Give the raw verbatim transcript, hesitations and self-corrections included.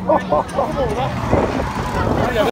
ชั่วโมงนะ